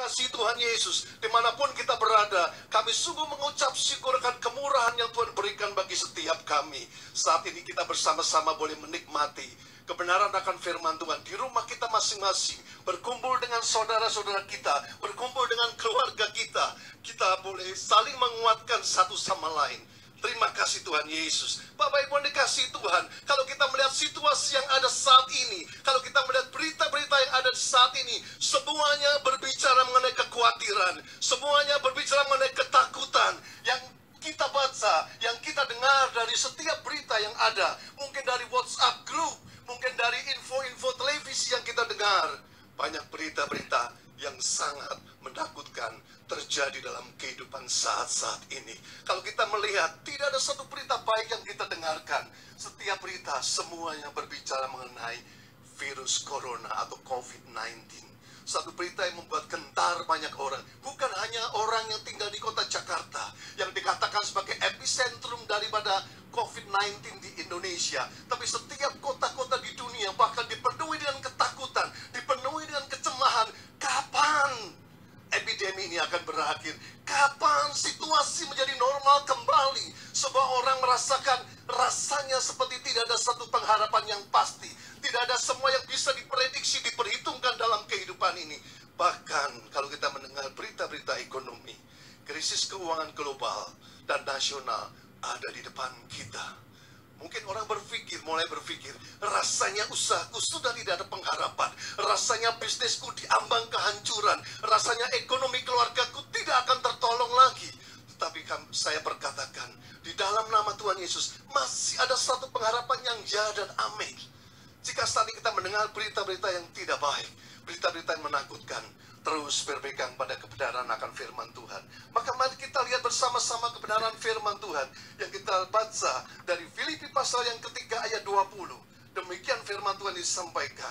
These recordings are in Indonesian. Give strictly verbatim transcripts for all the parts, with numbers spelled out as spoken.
dikasihi Tuhan Yesus, dimanapun kita berada, kami sungguh mengucap syukur akan kemurahan yang Tuhan berikan bagi setiap kami. Saat ini kita bersama-sama boleh menikmati kebenaran akan firman Tuhan di rumah kita masing-masing, berkumpul dengan saudara-saudara kita, berkumpul dengan keluarga kita. Kita boleh saling menguatkan satu sama lain. Terima kasih Tuhan Yesus. Bapak Ibu yang dikasihi Tuhan, kalau kita melihat situasi yang ada saat ini, kalau kita melihat berita-berita yang ada saat ini, semuanya berbicara mengenai kekhawatiran, semuanya berbicara mengenai ketakutan. Yang kita baca, yang kita dengar dari setiap berita yang ada, mungkin dari WhatsApp group, mungkin dari info-info televisi yang kita dengar, banyak berita-berita yang sangat menakutkan terjadi dalam kehidupan saat-saat ini. Kalau kita melihat, tidak ada satu berita baik yang kita dengarkan. Setiap berita semuanya berbicara mengenai virus corona atau covid sembilan belas. Satu berita yang membuat gentar banyak orang. Bukan hanya orang yang tinggal di kota Jakarta, yang dikatakan sebagai epicentrum daripada covid sembilan belas di Indonesia. Tapi setiap kota-kota di dunia bahkan dipenuhi dengan ketakutan, dipenuhi dengan kecemahan. Kapan epidemi ini akan berakhir? Kapan situasi menjadi normal kembali? Sebuah orang merasakan rasanya seperti tidak ada satu pengharapan yang pasti. Tidak ada semua yang bisa diprediksi, diperhitungkan dalam kehidupan ini. Bahkan kalau kita mendengar berita-berita ekonomi, krisis keuangan global dan nasional ada di depan kita. Mungkin orang berpikir, mulai berpikir, rasanya usahaku sudah tidak ada pengharapan. Rasanya bisnisku diambang kehancuran. Rasanya ekonomi keluargaku tidak akan tertolong lagi. Tetapi saya berkatakan, di dalam nama Tuhan Yesus, masih ada satu pengharapan yang ya dan amin. Jika saat ini kita mendengar berita-berita yang tidak baik, berita-berita yang menakutkan, terus berpegang pada kebenaran akan firman Tuhan. Maka mari kita lihat bersama-sama kebenaran firman Tuhan yang kita baca dari Filipi pasal yang ketiga ayat dua puluh. Demikian firman Tuhan disampaikan.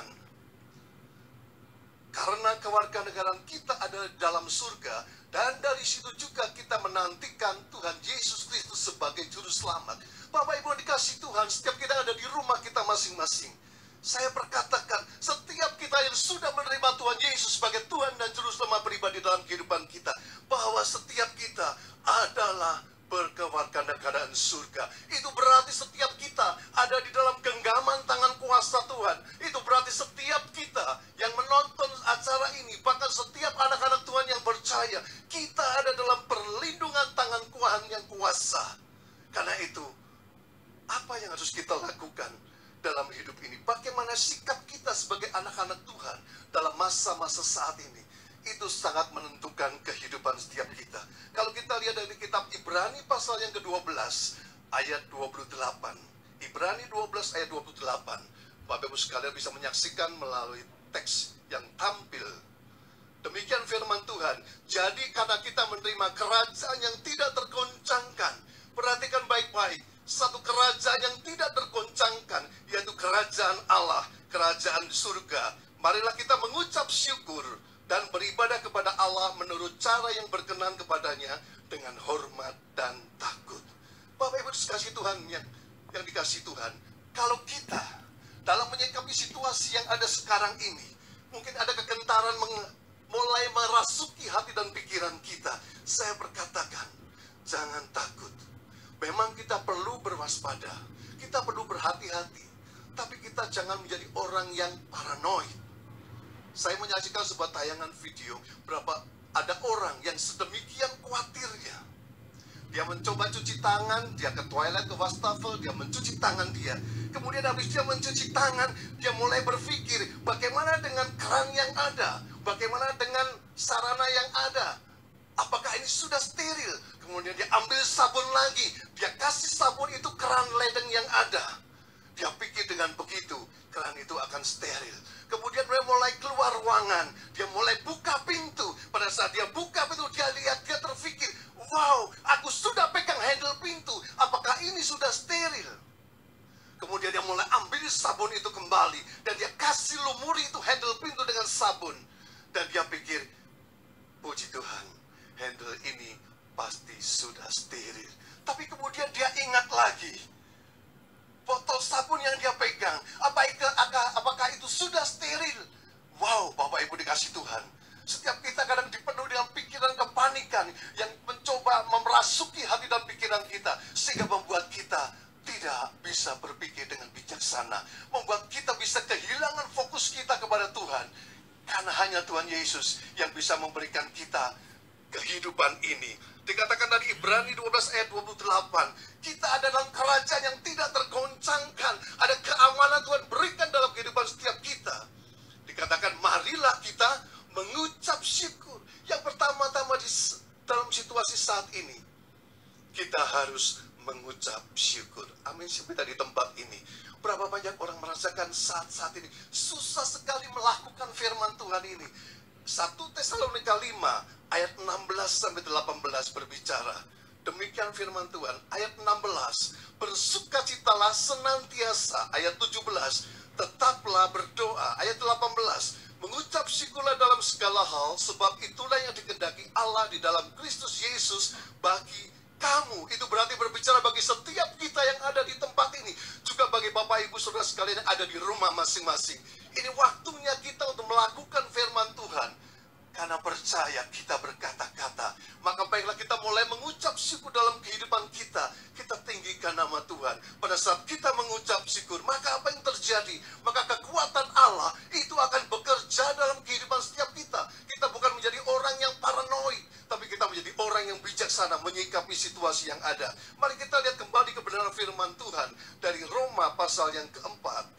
Karena kewarganegaraan kita ada dalam surga, dan dari situ juga kita menantikan Tuhan Yesus Kristus sebagai juru selamat. Bapak Ibu dikasih Tuhan, setiap kita ada di rumah kita masing-masing. Saya perkatakan, setiap kita yang sudah menerima Tuhan Yesus sebagai Tuhan dan Juru Selamat pribadi dalam kehidupan kita, bahwa setiap kita adalah berkewarganegaraan surga. Itu berarti setiap kita ada di dalam genggaman tangan kuasa Tuhan. Itu berarti setiap kita yang menonton acara ini, bahkan setiap anak-anak Tuhan yang percaya, kita ada dalam perlindungan tangan Tuhan yang kuasa. Karena itu, apa yang harus kita lakukan dalam hidup ini? Bagaimana sikap kita sebagai anak-anak Tuhan dalam masa-masa saat ini? Itu sangat menentukan kehidupan setiap kita. Kalau kita lihat dari kitab Ibrani pasal yang kedua belas ayat dua puluh delapan. Ibrani dua belas ayat dua puluh delapan. Bapak Ibu sekalian bisa menyaksikan melalui teks yang tampil. Demikian firman Tuhan. Jadi karena kita menerima kerajaan yang tidak tergoncangkan. Perhatikan baik-baik. Satu kerajaan yang tidak tergoncangkan, yaitu kerajaan Allah, kerajaan surga. Marilah kita mengucap syukur dan beribadah kepada Allah menurut cara yang berkenan kepadanya dengan hormat dan takut. Bapak Ibu dikasih Tuhan yang, yang dikasih Tuhan, kalau kita dalam menyikapi situasi yang ada sekarang ini, mungkin ada kegentaran mulai merasuki hati dan pikiran kita. Saya berkatakan, jangan takut. Memang kita perlu berwaspada, kita perlu berhati-hati, tapi kita jangan menjadi orang yang paranoid. Saya menyaksikan sebuah tayangan video, berapa ada orang yang sedemikian khawatirnya. Dia mencoba cuci tangan, dia ke toilet, ke wastafel, dia mencuci tangan dia. Kemudian habis dia mencuci tangan, dia mulai berpikir, bagaimana dengan keran yang ada? Bagaimana dengan sarana yang ada? Apakah ini sudah steril? Kemudian dia ambil sabun lagi. Dia kasih sabun itu keran ledeng yang ada. Dia pikir dengan begitu, keran itu akan steril. Kemudian dia mulai keluar ruangan. Dia mulai buka pintu. Pada saat dia buka pintu, dia lihat, dia terpikir, wow, aku sudah pegang handle pintu. Apakah ini sudah steril? Kemudian dia mulai ambil sabun itu kembali. Dan dia kasih lumuri itu handle pintu dengan sabun. Dan dia pikir, puji Tuhan, handle ini pasti sudah steril. Tapi kemudian dia ingat lagi, botol sabun yang dia pegang, apakah, apakah itu sudah steril? Wow, Bapak Ibu dikasih Tuhan, setiap kita kadang dipenuhi yang mencoba memerasuki hati dan pikiran kita, sehingga membuat kita tidak bisa berpikir dengan bijaksana, membuat kita bisa kehilangan fokus kita kepada Tuhan. Karena hanya Tuhan Yesus yang bisa memberikan kita kehidupan ini. Dikatakan dari Ibrani dua belas ayat dua puluh delapan, kita ada dalam kerajaan yang tidak tergoncangkan. Ada keamanan Tuhan berikan dalam kehidupan setiap kita. Dikatakan marilah kita mengucap syukur. Yang pertama-tama di dalam situasi saat ini, kita harus mengucap syukur. Amin. Seperti di tempat ini, berapa banyak orang merasakan saat-saat ini susah sekali melakukan firman Tuhan ini. satu Tesalonika lima ayat enam belas sampai delapan belas berbicara demikian firman Tuhan. Ayat enam belas, bersukacitalah senantiasa. Ayat tujuh belas, tetaplah berdoa. Ayat delapan belas, mengucap syukurlah dalam segala hal, sebab itulah yang dikehendaki Allah di dalam Kristus Yesus bagi kamu. Itu berarti berbicara bagi setiap kita yang ada di tempat ini, juga bagi Bapak Ibu Saudara sekalian yang ada di rumah masing-masing. Ini waktunya kita untuk melakukan firman Tuhan. Karena percaya kita berkata-kata, maka baiklah kita mulai mengucap syukur dalam kehidupan kita. Kita tinggikan nama Tuhan. Pada saat kita mengucap syukur, maka apa yang terjadi? Maka kekuatan Allah itu akan bekerja dalam kehidupan setiap kita. Kita bukan menjadi orang yang paranoid, tapi kita menjadi orang yang bijaksana menyikapi situasi yang ada. Mari kita lihat kembali kebenaran firman Tuhan dari Roma pasal yang keempat.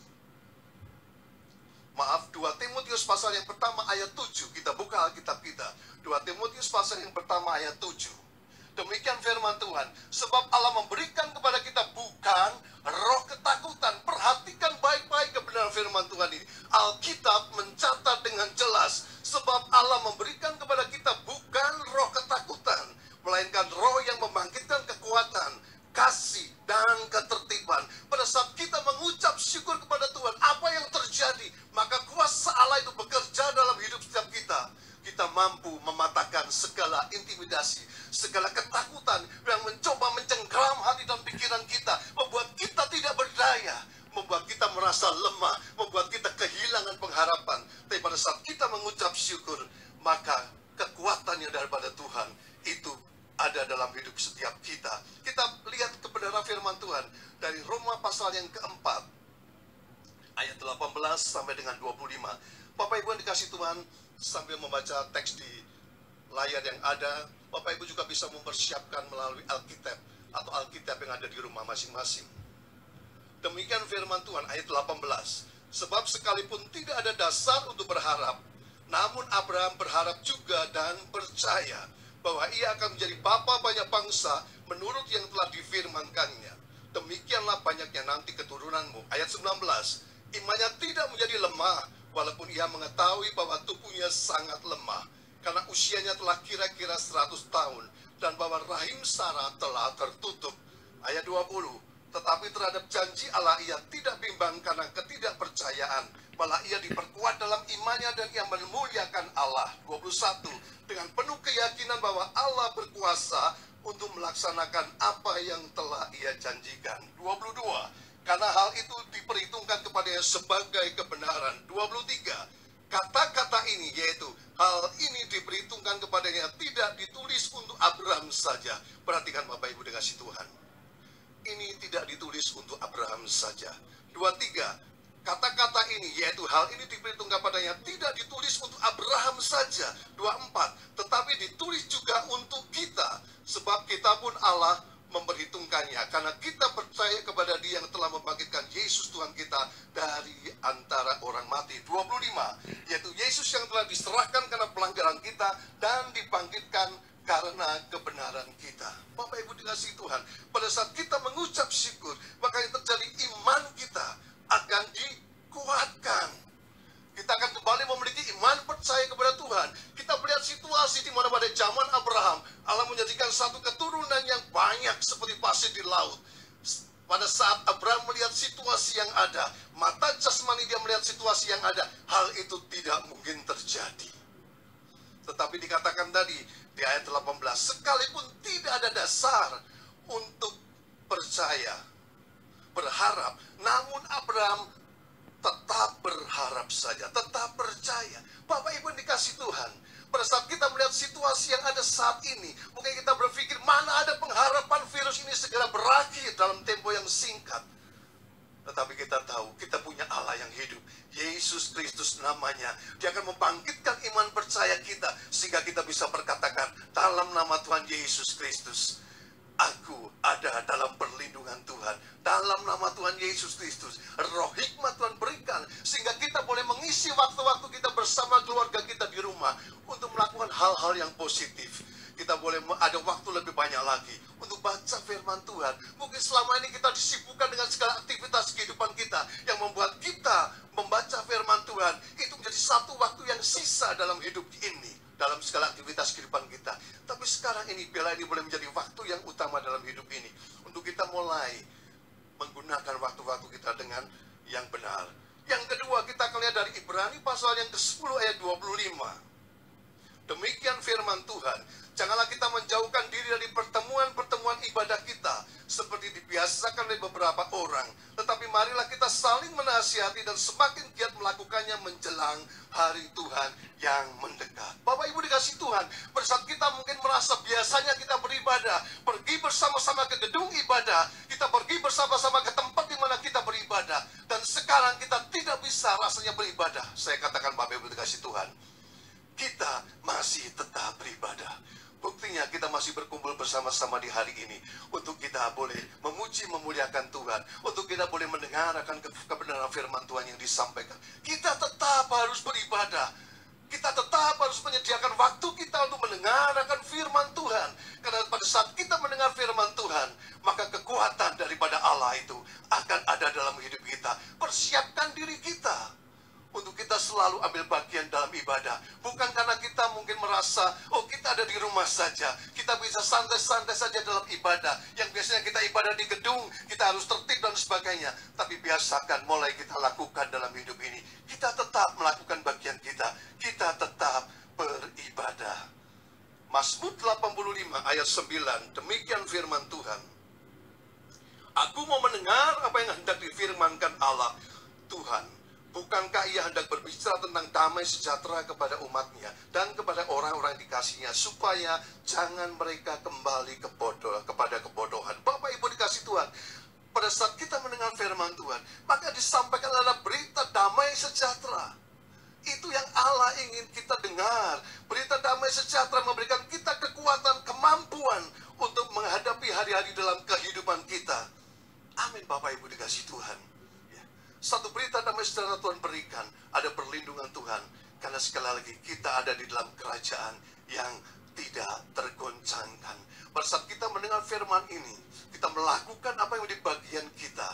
Maaf, dua Timotius pasal yang pertama ayat tujuh. Kita buka Alkitab kita. dua Timotius pasal yang pertama ayat tujuh. Demikian firman Tuhan. Sebab Allah memberikan kepada kita bukan roh ketakutan. Perhatikan baik-baik kebenaran firman Tuhan ini. Alkitab mencatat dengan jelas. Sebab Allah memberikan kepada kita bukan roh ketakutan, melainkan roh yang membangkitkan kekuatan, kasih, dan ketertiban. Pada saat kita mengucap syukur kepada Tuhan, apa yang terjadi? Maka kuasa Allah itu bekerja dalam hidup setiap kita. Kita mampu mematahkan segala intimidasi, segala ketakutan yang mencoba mencengkeram hati dan pikiran kita, membuat kita tidak berdaya, membuat kita merasa lemah, membuat kita kehilangan pengharapan. Tapi pada saat kita mengucap syukur, maka kekuatan yang daripada Tuhan itu ada dalam hidup setiap kita. Kita lihat kebenaran firman Tuhan dari Roma pasal yang keempat, ayat delapan belas sampai dengan dua puluh lima. Bapak Ibu yang dikasih Tuhan, sambil membaca teks di layar yang ada, Bapak Ibu juga bisa mempersiapkan melalui Alkitab atau Alkitab yang ada di rumah masing-masing. Demikian firman Tuhan ayat delapan belas. Sebab sekalipun tidak ada dasar untuk berharap, namun Abraham berharap juga dan percaya bahwa ia akan menjadi bapa banyak bangsa menurut yang telah difirmankannya. Demikianlah banyaknya nanti keturunanmu. Ayat sembilan belas. Imannya tidak menjadi lemah, walaupun ia mengetahui bahwa tubuhnya sangat lemah, karena usianya telah kira-kira seratus tahun, dan bahwa rahim Sarah telah tertutup. Ayat dua puluh. Tetapi terhadap janji Allah ia tidak bimbang karena ketidakpercayaan, malah ia diperkuat dalam imannya dan ia memuliakan Allah. dua puluh satu. Dengan penuh keyakinan bahwa Allah berkuasa untuk melaksanakan apa yang telah ia janjikan. dua puluh dua. Karena hal itu diperhitungkan kepadanya sebagai kebenaran. dua puluh tiga. Kata-kata ini, yaitu hal ini diperhitungkan kepadanya, tidak ditulis untuk Abraham saja. Perhatikan Bapak Ibu dikasih Tuhan. Ini tidak ditulis untuk Abraham saja. dua puluh tiga. Kata-kata ini, yaitu hal ini diperhitungkan padanya, tidak ditulis untuk Abraham saja. dua puluh empat. Tetapi ditulis juga untuk kita, sebab kita pun Allah memperhitungkannya, karena kita percaya kepada Dia yang telah membangkitkan Yesus Tuhan kita dari antara orang mati. dua puluh lima. Yaitu Yesus yang telah diserahkan karena pelanggaran kita dan dibangkitkan karena kebenaran kita. Bapak Ibu dikasih Tuhan, pada saat kita mengucap syukur, maka yang terjadi, iman kita akan dikuatkan. Kita akan kembali memiliki iman percaya kepada Tuhan. Kita melihat situasi di mana pada zaman Abraham, Allah menjadikan satu keturunan yang banyak seperti pasir di laut. Pada saat Abraham melihat situasi yang ada, mata jasmani dia melihat situasi yang ada, hal itu tidak mungkin terjadi. Tetapi dikatakan tadi di ayat delapan belas, sekalipun tidak ada dasar untuk percaya, berharap, namun Abraham tetap berharap saja, tetap percaya. Bapak Ibu yang dikasih Tuhan, pada saat kita melihat situasi situasi yang ada saat ini, mungkin kita berpikir mana ada pengharapan virus ini segera berakhir dalam tempo yang singkat. Tetapi kita tahu, kita punya Allah yang hidup. Yesus Kristus namanya. Dia akan membangkitkan iman percaya kita, sehingga kita bisa berkatakan dalam nama Tuhan Yesus Kristus, aku ada dalam perlindungan Tuhan. Dalam nama Tuhan Yesus Kristus, roh hikmat Tuhan berikan, sehingga kita boleh mengisi waktu-waktu kita bersama keluarga kita di rumah, untuk melakukan hal-hal yang positif. Kita boleh ada waktu lebih banyak lagi untuk baca firman Tuhan. Mungkin selama ini kita disibukkan dengan segala aktivitas kehidupan kita, yang membuat kita membaca firman Tuhan itu menjadi satu waktu yang sisa dalam hidup ini, dalam segala aktivitas kehidupan kita. Tapi sekarang ini, bila ini boleh menjadi waktu yang utama dalam hidup ini, untuk kita mulai menggunakan waktu-waktu kita dengan yang benar. Yang kedua, kita akan lihat dari Ibrani pasal yang kesepuluh ayat dua puluh lima. Demikian firman Tuhan, janganlah kita menjauhkan diri dari pertemuan-pertemuan ibadah kita, seperti dibiasakan oleh beberapa orang. Tetapi marilah kita saling menasihati dan semakin giat melakukannya menjelang hari Tuhan yang mendekat. Bapak Ibu dikasih Tuhan, pada saat kita mungkin merasa biasanya kita beribadah, pergi bersama-sama ke gedung ibadah, kita pergi bersama-sama ke tempat di mana kita beribadah, dan sekarang kita tidak bisa rasanya beribadah. Saya katakan Bapak Ibu dikasih Tuhan, kita masih tetap beribadah. Buktinya kita masih berkumpul bersama-sama di hari ini, untuk kita boleh memuji memuliakan Tuhan, untuk kita boleh mendengarkan ke kebenaran firman Tuhan yang disampaikan. Kita tetap harus beribadah. Kita tetap harus menyediakan waktu kita untuk mendengarkan firman Tuhan. Karena pada saat kita mendengar firman Tuhan, maka kekuatan daripada Allah itu akan ada dalam hidup kita. Persiapkan diri kita untuk kita selalu ambil bagian dalam ibadah. Bukan karena kita mungkin merasa, oh kita ada di rumah saja, kita bisa santai-santai saja dalam ibadah. Yang biasanya kita ibadah di gedung, kita harus tertib dan sebagainya. Tapi biasakan mulai kita lakukan dalam hidup ini, kita tetap melakukan bagian kita. Kita tetap beribadah. Mazmur delapan puluh lima ayat sembilan, demikian firman Tuhan. Aku mau mendengar apa yang hendak difirmankan Allah Tuhan. Bukankah ia hendak berbicara tentang damai sejahtera kepada umatnya dan kepada orang-orang dikasihnya, supaya jangan mereka kembali ke bodoh, kepada kebodohan. Bapak Ibu dikasih Tuhan, pada saat kita mendengar firman Tuhan, maka disampaikan adalah berita damai sejahtera. Itu yang Allah ingin kita dengar. Berita damai sejahtera memberikan kita kekuatan, kemampuan untuk menghadapi hari-hari dalam kehidupan kita. Amin Bapak Ibu dikasih Tuhan. Satu berita damai sejahtera Tuhan berikan, ada perlindungan Tuhan. Karena sekali lagi kita ada di dalam kerajaan yang tidak tergoncangkan. Pada saat kita mendengar firman ini, kita melakukan apa yang menjadi bagian kita.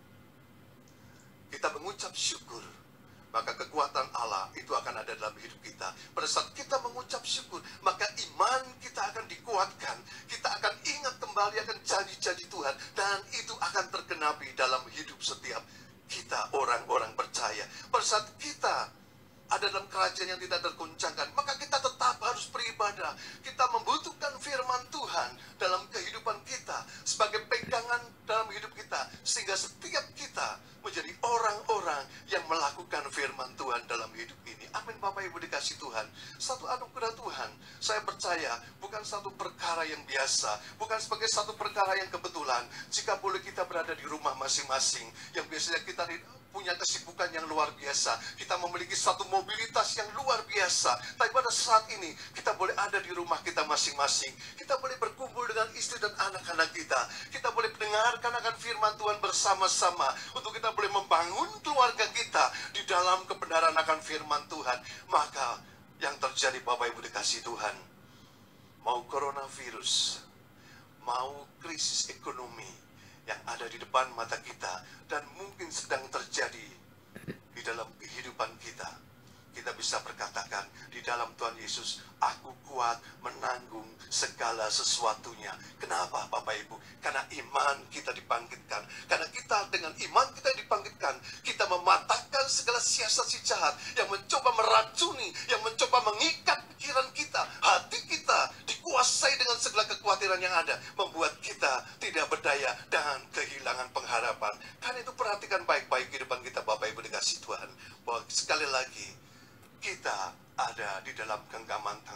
Kita mengucap syukur, maka kekuatan Allah itu akan ada dalam hidup kita. Pada saat kita mengucap syukur, maka iman kita akan dikuatkan. Kita akan ingat kembali akan janji-janji Tuhan, dan itu akan tergenapi dalam hidup setiap kita orang-orang percaya. Pada saat kita ada dalam kerajaan yang tidak tergoncangkan, maka kita tetap harus beribadah. Kita membutuhkan firman Tuhan dalam kehidupan kita, sebagai pegangan dalam hidup kita, sehingga setiap kita menjadi orang-orang yang melakukan firman Tuhan dalam hidup ini. Amin Bapak Ibu dikasih Tuhan. Satu anugerah Tuhan, saya percaya bukan satu perkara yang biasa, bukan sebagai satu perkara yang kebetulan. Jika boleh kita berada di rumah masing-masing, yang biasanya kita punya kesibukan yang luar biasa, kita memiliki satu mobilitas yang luar biasa, tapi pada saat ini kita boleh ada di rumah kita masing-masing. Kita boleh berkumpul dengan istri dan anak-anak kita. Kita boleh mendengarkan akan firman Tuhan bersama-sama, untuk kita boleh membangun keluarga kita di dalam kebenaran akan firman Tuhan. Maka yang terjadi Bapak Ibu dikasih Tuhan, mau coronavirus, mau krisis ekonomi yang ada di depan mata kita dan mungkin sedang terjadi di dalam kehidupan kita, kita bisa berkatakan di dalam Tuhan Yesus, aku kuat menanggung segala sesuatunya. Kenapa Bapak Ibu? Karena iman kita dibangkitkan. Karena kita dengan iman kita dibangkitkan, kita mematahkan segala siasat si jahat yang mencoba meracuni, yang mencoba mengikat pikiran kita, hati kita dikuasai dengan segala kekhawatiran yang ada, membuat kita tidak berdaya dan kehilangan pengharapan. Karena itu perhatikan baik-baik kehidupan kita Bapak Ibu dikasih Tuhan, bahwa sekali lagi kita ada di dalam genggaman tangan kuasa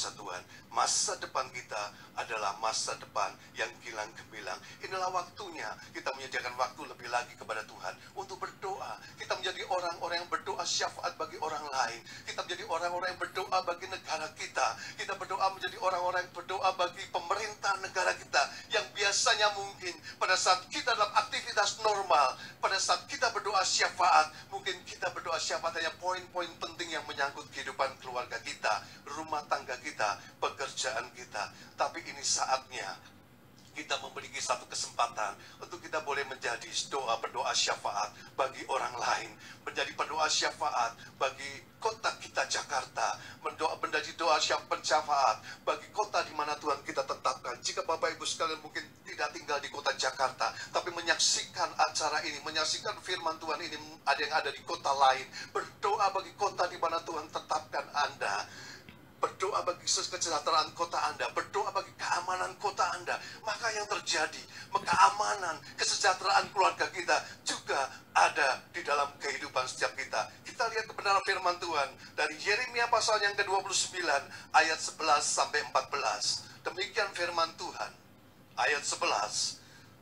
kuasa Tuhan. Masa depan kita adalah masa depan yang gilang gemilang. Inilah waktunya kita menyediakan waktu lebih lagi kepada Tuhan untuk berdoa. Kita menjadi orang-orang yang berdoa syafaat bagi orang lain. Kita menjadi orang-orang yang berdoa bagi negara kita. Kita berdoa menjadi orang-orang yang berdoa bagi pemerintah negara kita. Yang biasanya mungkin pada saat kita dalam aktivitas normal, pada saat kita berdoa syafaat, mungkin kita berdoa syafaat hanya poin-poin penting yang menyangkut kehidupan keluarga kita, rumah tangga kita, pekerjaan kita. Tapi ini saatnya kita memiliki satu kesempatan untuk kita boleh menjadi doa berdoa syafaat bagi orang lain, menjadi pendoa syafaat bagi kota kita Jakarta, mendoa menjadi doa syafaat bagi kota di mana Tuhan kita tetapkan. Jika Bapak Ibu sekalian mungkin tidak tinggal di kota Jakarta, tapi menyaksikan acara ini, menyaksikan firman Tuhan ini, ada yang ada di kota lain, berdoa bagi kota di mana Tuhan tetapkan Anda. Berdoa bagi kesejahteraan kota Anda, berdoa bagi keamanan kota Anda. Maka yang terjadi, keamanan, kesejahteraan keluarga kita juga ada di dalam kehidupan setiap kita. Kita lihat kebenaran firman Tuhan dari Yeremia pasal yang ke dua puluh sembilan ayat sebelas sampai empat belas. Demikian firman Tuhan. Ayat sebelas.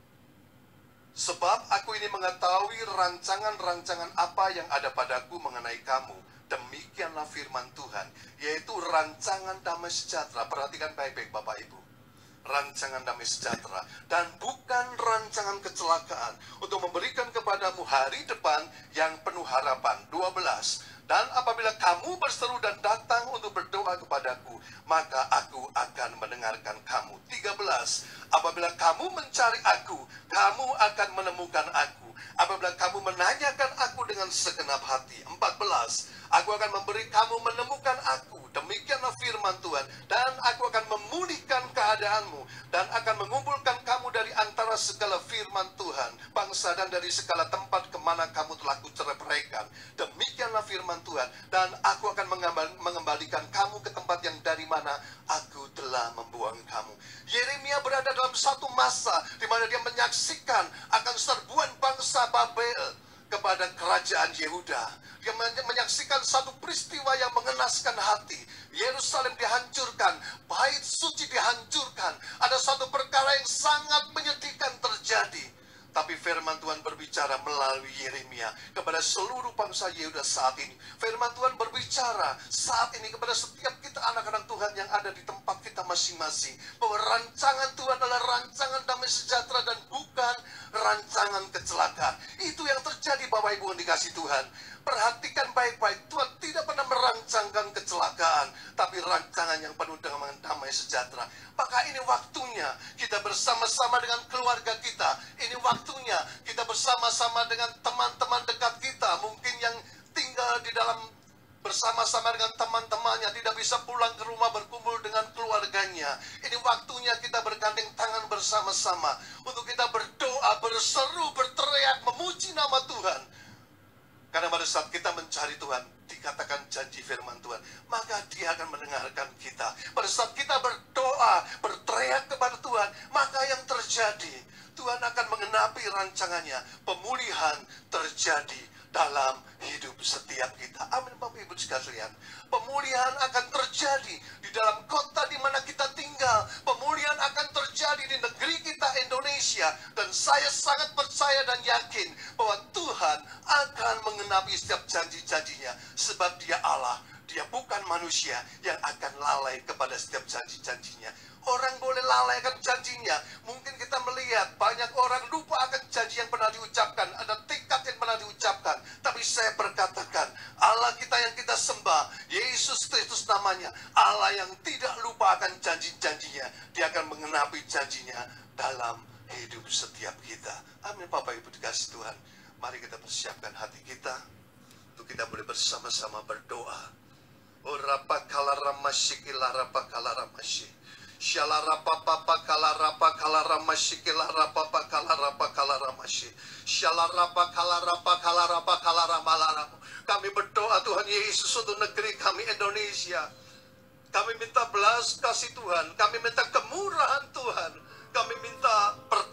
Sebab aku ini mengetahui rancangan-rancangan apa yang ada padaku mengenai kamu. Demikianlah firman Tuhan, yaitu rancangan damai sejahtera. Perhatikan baik-baik Bapak Ibu. Rancangan damai sejahtera. Dan bukan rancangan kecelakaan. Untuk memberikan kepadamu hari depan yang penuh harapan. dua belas. Dan apabila kamu berseru dan datang untuk berdoa kepadaku, maka aku akan mendengarkan kamu. tiga belas. Apabila kamu mencari aku, kamu akan menemukan aku. Apabila kamu menanyakan aku dengan segenap hati. empat belas. Aku akan memberi kamu menemukan aku. Demikianlah firman Tuhan. Dan aku akan memulihkan keadaanmu. Dan akan mengumpulkan kamu dari antara segala firman Tuhan, bangsa dan dari segala tempat kemana kamu telah kuceraikan. Demikianlah firman Tuhan. Dan aku akan mengembalikan kamu ke tempat yang dari mana aku telah membuang kamu. Yeremia berada dalam satu masa di mana dia menyaksikan akan serbuan bangsa Babel kepada kerajaan Yehuda. Dia menyaksikan satu peristiwa yang mengenaskan hati. Yerusalem dihancurkan, bait suci dihancurkan. Ada satu perkara yang sangat menyedihkan terjadi. Tapi firman Tuhan berbicara melalui Yeremia kepada seluruh bangsa Yehuda saat ini. Firman Tuhan berbicara saat ini kepada setiap kita anak-anak Tuhan yang ada di tempat kita masing-masing. Bahwa rancangan Tuhan adalah rancangan damai sejahtera dan bukan rancangan kecelakaan. Itu yang terjadi Bapak Ibu yang dikasih Tuhan. Perhatikan baik-baik, Tuhan tidak pernah merancangkan kecelakaan, tapi rancangan yang penuh dengan damai sejahtera. Maka ini waktunya kita bersama-sama dengan keluarga kita. Ini waktunya kita bersama-sama dengan teman-teman dekat kita. Mungkin yang tinggal di dalam bersama-sama dengan teman-temannya, tidak bisa pulang ke rumah berkumpul dengan keluarganya. Ini waktunya kita bergandeng tangan bersama-sama untuk kita berdoa, berseru, berteriak, memuji nama Tuhan. Karena pada saat kita mencari Tuhan, dikatakan janji firman Tuhan, maka Dia akan mendengarkan kita. Pada saat kita berdoa, berteriak kepada Tuhan, maka yang terjadi, Tuhan akan mengenapi rancangannya. Pemulihan terjadi dalam hidup setiap kita. Amin Bapak Ibu sekalian. Pemulihan akan terjadi di dalam kota di mana kita tinggal. Pemulihan akan terjadi di negeri kita Indonesia. Dan saya sangat percaya dan yakin bahwa Tuhan akan mengenapi setiap janji-janjinya. Sebab Dia Allah. Dia bukan manusia yang akan lalai kepada setiap janji-janjinya. Orang boleh lalai akan janjinya. Mungkin kita melihat banyak orang lupa akan janji yang pernah diucapkan. Ada tekad yang pernah diucapkan. Tapi saya berkatakan, Allah kita yang kita sembah, Yesus Kristus namanya, Allah yang tidak lupa akan janji-janjinya. Dia akan mengenapi janjinya dalam hidup setiap kita. Amin Bapak Ibu dikasih Tuhan. Mari kita persiapkan hati kita untuk kita boleh bersama-sama berdoa. Oh rapa kalaramasyik ilarapa kalaramasyik. Shalarapa papa kalarapa kalaramasyik ilarapa papa kalarapa kalaramasyik. Shalarapa kalarapa kalarapa kalaramalaram. Kami berdoa Tuhan Yesus untuk negeri kami Indonesia. Kami minta belas kasih Tuhan. Kami minta kemurahan Tuhan. Kami minta pertolongan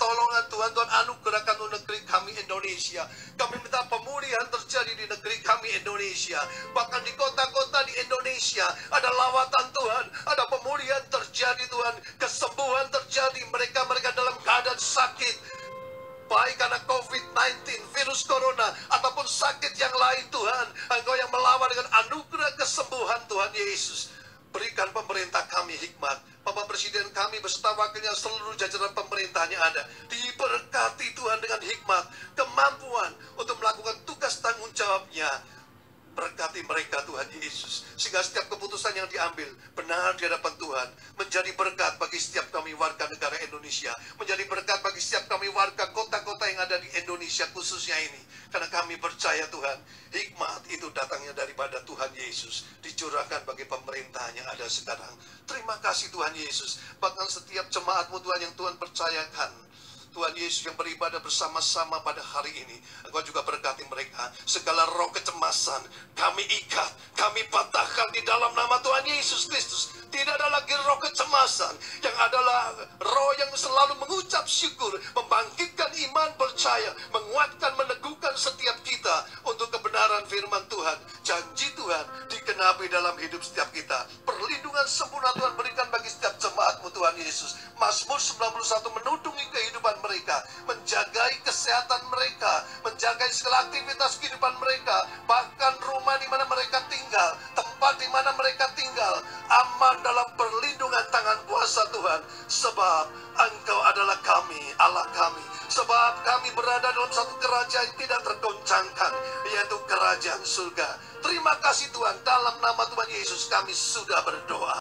pertolongan Tuhan. Tuhan anugerahkan untuk negeri kami Indonesia. Kami minta pemulihan terjadi di negeri kami Indonesia. Bahkan di kota-kota di Indonesia ada lawatan Tuhan, ada pemulihan terjadi Tuhan, kesembuhan terjadi. Mereka-mereka dalam keadaan sakit, baik karena covid sembilan belas, virus corona, ataupun sakit yang lain Tuhan, Engkau yang melawan dengan anugerah kesembuhan Tuhan Yesus. Berikan pemerintah kami hikmat. Bapak Presiden kami beserta wakilnya, seluruh jajaran pemerintahnya ada, diberkati Tuhan dengan hikmat, kemampuan untuk melakukan tugas tanggung jawabnya. Berkati mereka Tuhan Yesus, sehingga setiap keputusan yang diambil benar di hadapan Tuhan, menjadi berkat bagi setiap kami warga negara Indonesia, menjadi berkat bagi setiap kami warga kota-kota yang ada di Indonesia khususnya ini. Karena kami percaya Tuhan, hikmat itu datangnya daripada Tuhan Yesus, dicurahkan bagi pemerintahan yang ada sekarang. Terima kasih Tuhan Yesus. Bahkan setiap jemaat-Mu Tuhan yang Tuhan percayakan, Tuhan Yesus, yang beribadah bersama-sama pada hari ini, Engkau juga berkati mereka. Segala roh kecemasan kami ikat, kami patahkan di dalam nama Tuhan Yesus Kristus. Tidak ada lagi roh kecemasan, yang adalah roh yang selalu mengucap syukur, membangkitkan iman percaya, menguatkan, meneguhkan setiap kita untuk kebenaran firman Tuhan. Janji Tuhan digenapi dalam hidup setiap kita. Perlindungan sempurna Tuhan berikan bagi setiap jemaat-Mu Tuhan Yesus. Mazmur sembilan puluh satu menudungi kehidupan mereka, menjagai kesehatan mereka, menjagai segala aktivitas kehidupan mereka, bahkan rumah di mana mereka tinggal, tempat di mana mereka tinggal, aman dalam perlindungan tangan kuasa Tuhan. Sebab Engkau adalah kami, Allah kami. Sebab kami berada dalam satu kerajaan yang tidak tergoncangkan, yaitu kerajaan surga. Terima kasih Tuhan, dalam nama Tuhan Yesus kami sudah berdoa.